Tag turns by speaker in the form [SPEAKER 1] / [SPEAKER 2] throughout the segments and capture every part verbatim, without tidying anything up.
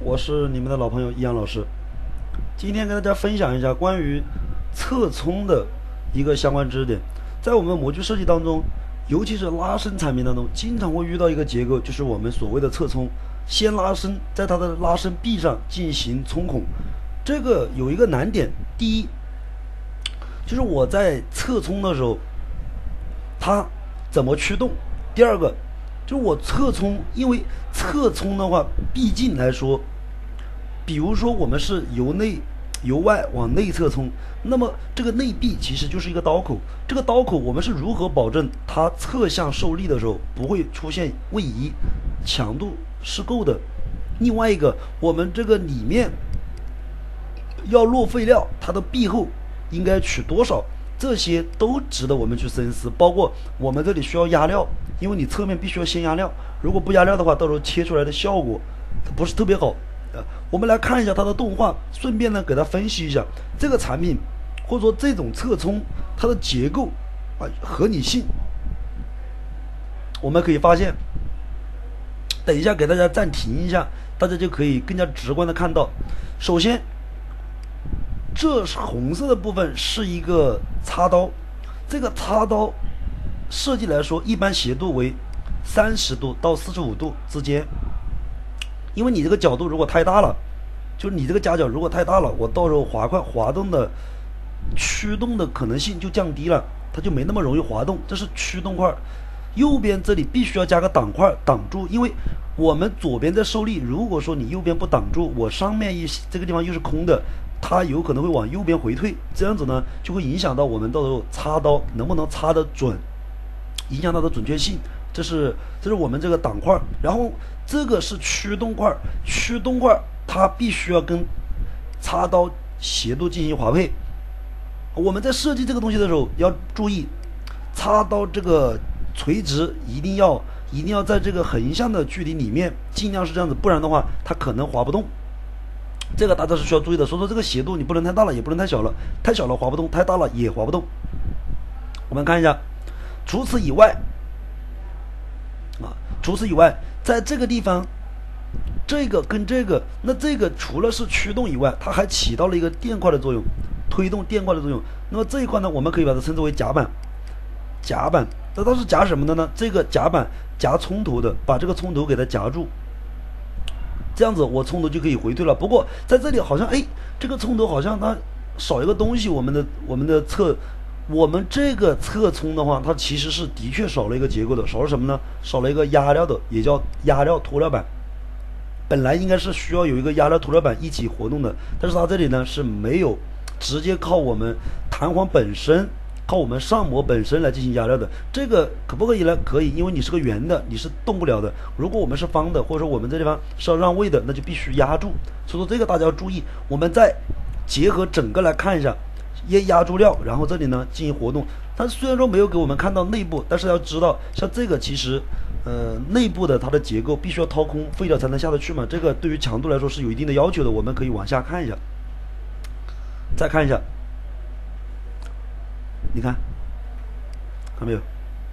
[SPEAKER 1] 我是你们的老朋友易阳老师。今天跟大家分享一下关于侧冲的一个相关知识点。在我们模具设计当中，尤其是拉伸产品当中，经常会遇到一个结构，就是我们所谓的侧冲。先拉伸，在它的拉伸臂上进行冲孔。这个有一个难点，第一，就是我在侧冲的时候，它怎么驱动？第二个，就是我侧冲，因为侧冲的话，毕竟来说，比如说我们是由内由外往内侧冲，那么这个内壁其实就是一个刀口。这个刀口我们是如何保证它侧向受力的时候不会出现位移，强度是够的？另外一个，我们这个里面要落废料，它的壁厚应该取多少？这些都值得我们去深思。包括我们这里需要压料，因为你侧面必须要先压料，如果不压料的话，到时候切出来的效果它不是特别好。呃，我们来看一下它的动画，顺便呢给它分析一下这个产品或者说这种侧冲它的结构啊合理性。我们可以发现，等一下给大家暂停一下，大家就可以更加直观的看到。首先，这红色的部分是一个插刀，这个插刀设计来说，一般斜度为三十度到四十五度之间。因为你这个角度如果太大了，就是你这个夹角如果太大了，我到时候滑块滑动的驱动的可能性就降低了，它就没那么容易滑动。这是驱动块。右边这里必须要加个挡块挡住，因为我们左边在受力，如果说你右边不挡住，我上面一这个地方又是空的，它有可能会往右边回退，这样子呢就会影响到我们到时候插刀能不能插得准，影响它的准确性。这是这是我们这个挡块，然后这个是驱动块，驱动块它必须要跟插刀斜度进行滑配。我们在设计这个东西的时候要注意，插刀这个垂直一定要一定要在这个横向的距离里面，尽量是这样子，不然的话它可能滑不动。这个大家是需要注意的。所以说这个斜度你不能太大了，也不能太小了，太小了滑不动，太大了也滑不动。我们看一下，除此以外啊，除此以外，在这个地方，这个跟这个，那这个除了是驱动以外，它还起到了一个垫块的作用，推动垫块的作用。那么这一块呢，我们可以把它称之为夹板。夹板，那它是夹什么的呢？这个夹板夹冲头的，把这个冲头给它夹住，这样子我冲头就可以回退了。不过在这里好像，哎，这个冲头好像它少一个东西。我们的我们的侧，我们这个侧冲的话，它其实是的确少了一个结构的，少了什么呢？少了一个压料的，也叫压料涂料板。本来应该是需要有一个压料涂料板一起活动的，但是它这里呢是没有，直接靠我们弹簧本身。靠我们上模本身来进行压料的。这个可不可以呢？可以，因为你是个圆的，你是动不了的。如果我们是方的，或者说我们这地方是要让位的，那就必须压住。所以说这个大家要注意。我们再结合整个来看一下，压压住料，然后这里呢进行活动。它虽然说没有给我们看到内部，但是要知道，像这个其实呃内部的它的结构必须要掏空废料才能下得去嘛。这个对于强度来说是有一定的要求的。我们可以往下看一下，再看一下。你看，看没有？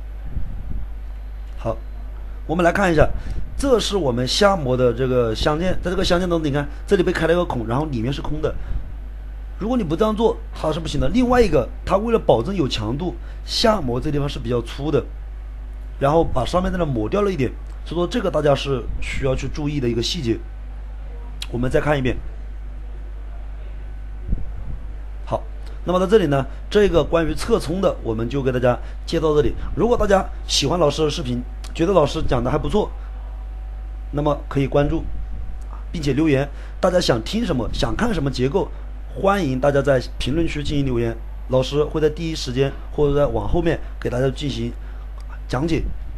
[SPEAKER 1] 好，我们来看一下，这是我们下模的这个相件，在这个相件当中，你看这里被开了一个孔，然后里面是空的。如果你不这样做，它是不行的。另外一个，它为了保证有强度，下模这地方是比较粗的，然后把上面的抹掉了一点，所以说这个大家是需要去注意的一个细节。我们再看一遍。那么在这里呢，这个关于侧冲的我们就给大家介绍到这里。如果大家喜欢老师的视频，觉得老师讲的还不错，那么可以关注并且留言。大家想听什么，想看什么结构，欢迎大家在评论区进行留言，老师会在第一时间或者在往后面给大家进行讲解。